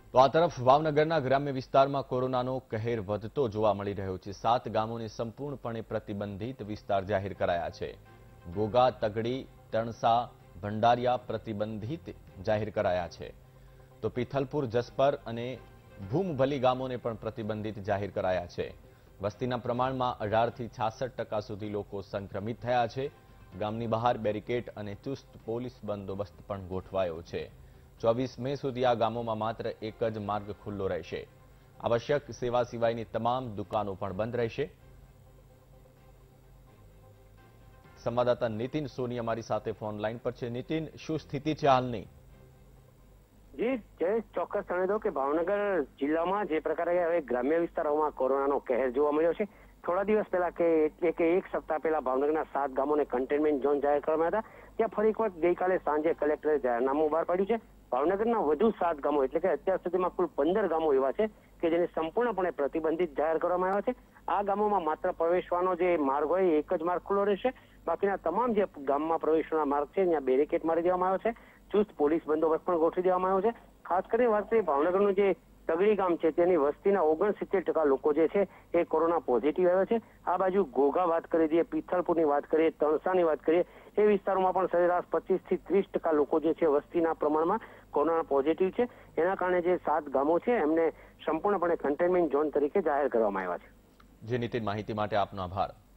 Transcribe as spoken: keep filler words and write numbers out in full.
તો આ તરફ ભાવનગરના ગ્રામ્ય વિસ્તારમાં કોરોનાનો કહેર વધતો જોવા મળી રહ્યો છે। સાત ગામોને સંપૂર્ણપણે પ્રતિબંધિત વિસ્તાર જાહેર કરાયા છે। ગોગા, તગડી, તણસા, ભંડારિયા પ્રતિબંધિત જાહેર કરાયા છે। તો પિથલપુર, જસપર અને ભૂમભલી ગામોને પણ પ્રતિબંધિત જાહેર કરાયા છે। વસ્તીના પ્રમાણમાં અઢાર થી છાસઠ ટકા સુધી લોકો સંક્રમિત થયા છે। ગામની બહાર બેરિકેડ અને ચુસ્ત પોલીસ બંદોબસ્ત પણ ગોઠવાયો છે। ચોવીસ મે સુધી આ ગામોમાં માત્ર એક જ માર્ગ ખુલ્લો રહેશે। આવશ્યક સેવા સિવાયની તમામ દુકાનો પણ બંધ રહેશે। સંવાદદાતા નીતિન સોની અમારી સાથે ફોન લાઈન પર છે। નીતિન, શું સ્થિતિ છે હાલની? જી જય ચોક્કસ જણાવી દઉં કે ભાવનગર જિલ્લામાં જે પ્રકારે હવે ગ્રામ્ય વિસ્તારોમાં કોરોનાનો કહેર જોવા મળ્યો છે। થોડા દિવસ પહેલા કે એટલે કે એક સપ્તાહ પહેલા ભાવનગરના સાત ગામોને કન્ટેનમેન્ટ ઝોન જાહેર કરવામાં આવ્યા હતા। ત્યાં ફરી એક વખત ગઈકાલે સાંજે કલેક્ટરે જાહેરનામું બહાર પાડ્યું છે। ભાવનગરના વધુ સાત ગામો એટલે કે અત્યાર સુધીમાં કુલ પંદર ગામો એવા છે કે જેને સંપૂર્ણપણે પ્રતિબંધિત જાહેર કરવામાં આવ્યા છે। આ ગામોમાં માત્ર પ્રવેશવાનો જે માર્ગ હોય એક જ માર્ગ ખુલ્લો રહેશે। બાકીના તમામ જે ગામમાં પ્રવેશવાના માર્ગ છે ત્યાં બેરિકેડ મારી દેવામાં આવ્યો છે। ચુસ્ત પોલીસ બંદોબસ્ત પણ ગોઠવી દેવામાં આવ્યો છે। ખાસ કરીને વાત કરીએ ભાવનગરનું જે તગડી ગામ છે તેની વસ્તીના ઓગણસિત્તેર ટકા લોકો જે છે એ કોરોના પોઝિટિવ આવ્યા છે। આ બાજુ ઘોઘા વાત કરીએ, જે પિથલપુરની વાત કરીએ, તણસાની વાત કરીએ, એ વિસ્તારોમાં પણ સરેરાશ પચીસ થી ત્રીસ ટકા લોકો જે છે વસ્તીના પ્રમાણમાં કોરોના પોઝિટિવ છે। એના કારણે જે સાત ગામો છે એમને સંપૂર્ણપણે કન્ટેનમેન્ટ ઝોન તરીકે જાહેર કરવામાં આવ્યા છે। જે નીતિન, માહિતી માટે આપનો આભાર।